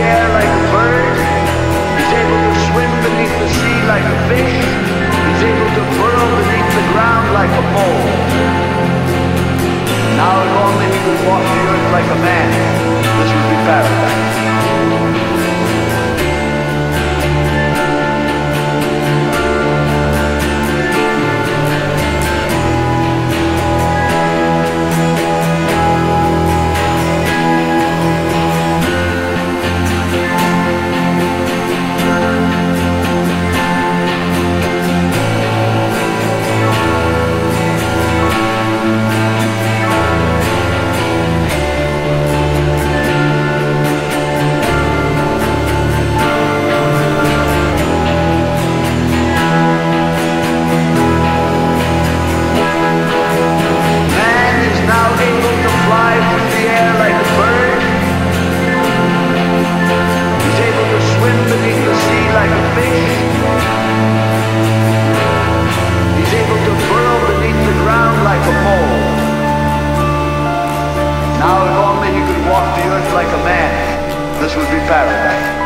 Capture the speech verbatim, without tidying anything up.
air like a bird. He's able to swim beneath the sea like a fish. He's able to burrow beneath the ground like a mole. Now if only he could walk the earth like a man, this would be paradise. Now if only he could walk the earth like a man, this would be paradise.